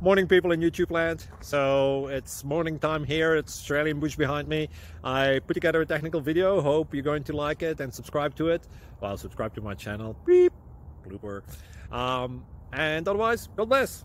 Morning, people in YouTube land. So it's morning time here. It's Australian bush behind me. I put together a technical video. Hope you're going to like it and subscribe to it. Well, subscribe to my channel. Beep. Blooper. And otherwise, God bless.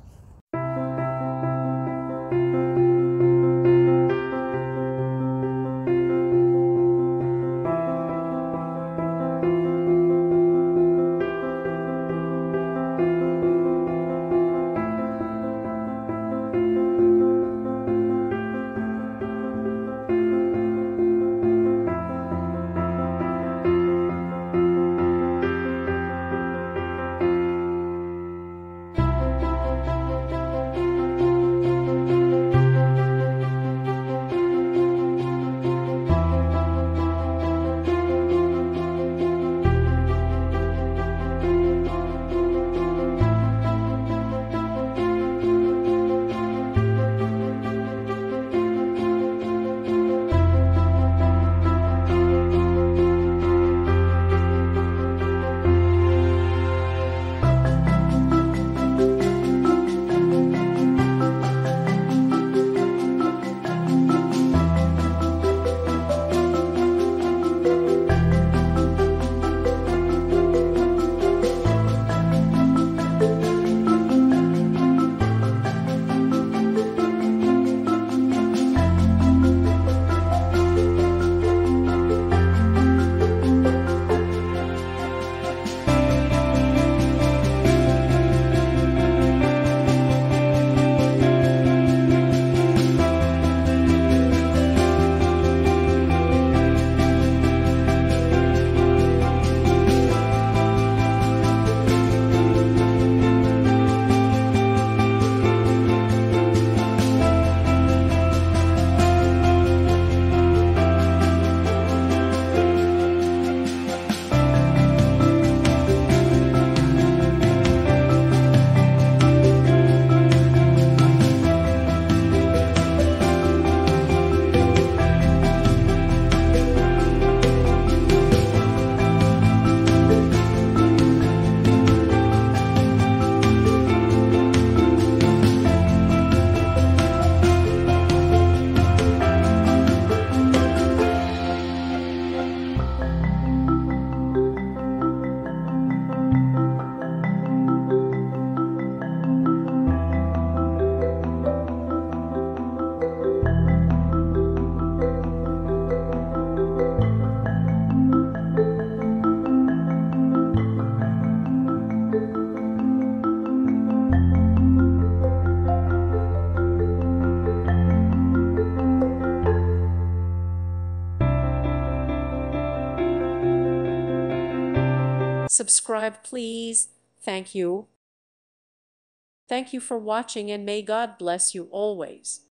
Subscribe, please. Thank you. Thank you for watching, and may God bless you always.